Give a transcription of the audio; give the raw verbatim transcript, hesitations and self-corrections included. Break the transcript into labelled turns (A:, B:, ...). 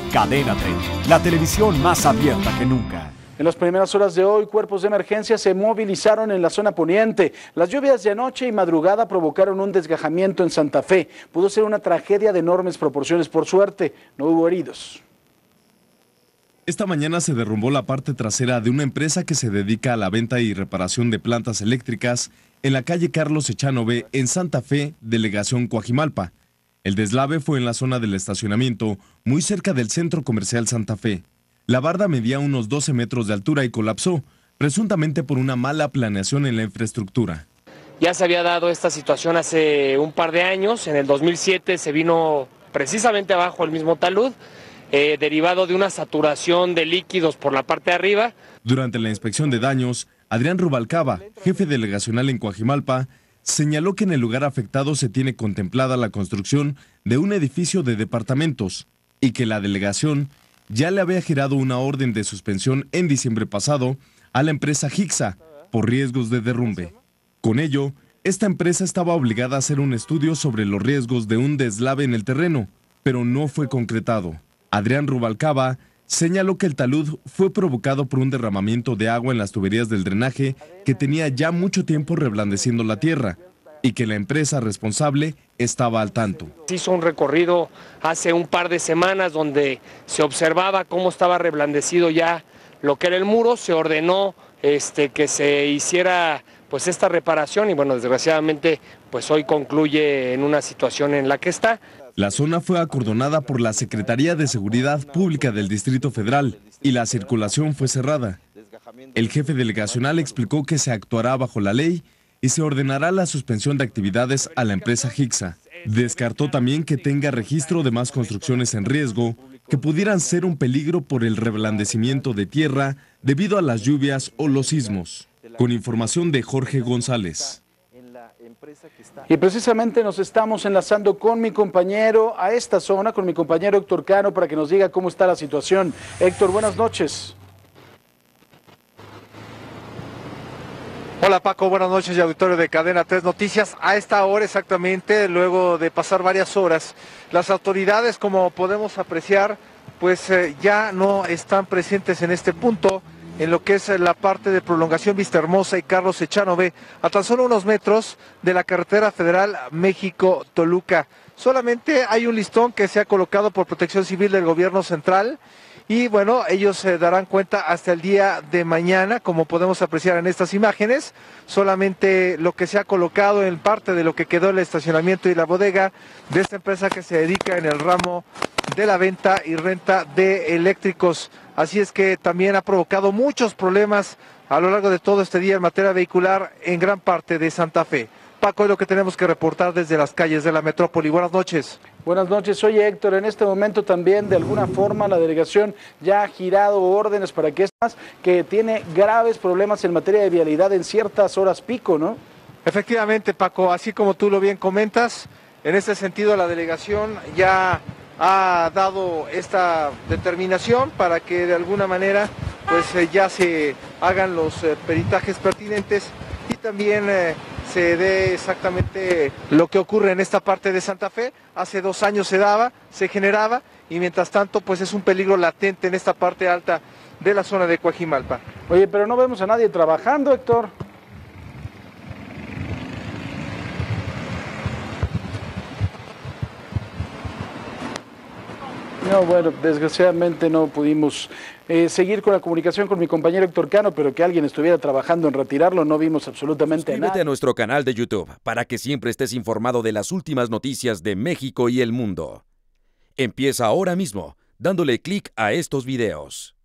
A: Cadena treinta, la televisión más abierta que nunca.
B: En las primeras horas de hoy, cuerpos de emergencia se movilizaron en la zona poniente. Las lluvias de anoche y madrugada provocaron un desgajamiento en Santa Fe. Pudo ser una tragedia de enormes proporciones. Por suerte, no hubo heridos.
C: Esta mañana se derrumbó la parte trasera de una empresa que se dedica a la venta y reparación de plantas eléctricas en la calle Carlos Echanove, en Santa Fe, delegación Coajimalpa. El deslave fue en la zona del estacionamiento, muy cerca del Centro Comercial Santa Fe. La barda medía unos doce metros de altura y colapsó, presuntamente por una mala planeación en la infraestructura.
D: Ya se había dado esta situación hace un par de años. En el dos mil siete se vino precisamente abajo el mismo talud, eh, derivado de una saturación de líquidos por la parte de arriba.
C: Durante la inspección de daños, Adrián Rubalcaba, jefe delegacional en Coajimalpa, señaló que en el lugar afectado se tiene contemplada la construcción de un edificio de departamentos y que la delegación ya le había girado una orden de suspensión en diciembre pasado a la empresa Hixa por riesgos de derrumbe. Con ello, esta empresa estaba obligada a hacer un estudio sobre los riesgos de un deslave en el terreno, pero no fue concretado. Adrián Rubalcaba señaló que el talud fue provocado por un derramamiento de agua en las tuberías del drenaje que tenía ya mucho tiempo reblandeciendo la tierra y que la empresa responsable estaba al tanto.
D: Se hizo un recorrido hace un par de semanas donde se observaba cómo estaba reblandecido ya lo que era el muro, se ordenó este, que se hiciera pues esta reparación y bueno, desgraciadamente pues hoy concluye en una situación en la que está.
C: La zona fue acordonada por la Secretaría de Seguridad Pública del Distrito Federal y la circulación fue cerrada. El jefe delegacional explicó que se actuará bajo la ley y se ordenará la suspensión de actividades a la empresa Hixa. Descartó también que tenga registro de más construcciones en riesgo que pudieran ser un peligro por el reblandecimiento de tierra debido a las lluvias o los sismos. Con información de Jorge González.
B: Y precisamente nos estamos enlazando con mi compañero a esta zona, con mi compañero Héctor Cano, para que nos diga cómo está la situación. Héctor, buenas noches.
E: Hola Paco, buenas noches y auditorio de Cadena tres Noticias. A esta hora exactamente, luego de pasar varias horas, las autoridades, como podemos apreciar, pues eh, ya no están presentes en este punto, en lo que es la parte de prolongación Vistahermosa y Carlos Echanove, a tan solo unos metros de la carretera federal México-Toluca. Solamente hay un listón que se ha colocado por Protección Civil del Gobierno Central. Y bueno, ellos se darán cuenta hasta el día de mañana, como podemos apreciar en estas imágenes. Solamente lo que se ha colocado en parte de lo que quedó el estacionamiento y la bodega de esta empresa que se dedica en el ramo de la venta y renta de eléctricos. Así es que también ha provocado muchos problemas a lo largo de todo este día en materia vehicular en gran parte de Santa Fe. Paco, es lo que tenemos que reportar desde las calles de la metrópoli. Buenas noches.
B: Buenas noches. Oye, Héctor, en este momento también de alguna forma la delegación ya ha girado órdenes para que estas, que tiene graves problemas en materia de vialidad en ciertas horas pico, ¿no?
E: Efectivamente, Paco, así como tú lo bien comentas, en este sentido la delegación ya ha dado esta determinación para que de alguna manera pues eh, ya se hagan los eh, peritajes pertinentes y también eh, se dé exactamente lo que ocurre en esta parte de Santa Fe. Hace dos años se daba, se generaba y mientras tanto pues es un peligro latente en esta parte alta de la zona de Coajimalpa.
B: Oye, pero no vemos a nadie trabajando, Héctor. No, bueno, desgraciadamente no pudimos eh, seguir con la comunicación con mi compañero Héctor Cano, pero que alguien estuviera trabajando en retirarlo, no vimos absolutamente nada.
F: Suscríbete a nuestro canal de YouTube para que siempre estés informado de las últimas noticias de México y el mundo. Empieza ahora mismo, dándole clic a estos videos.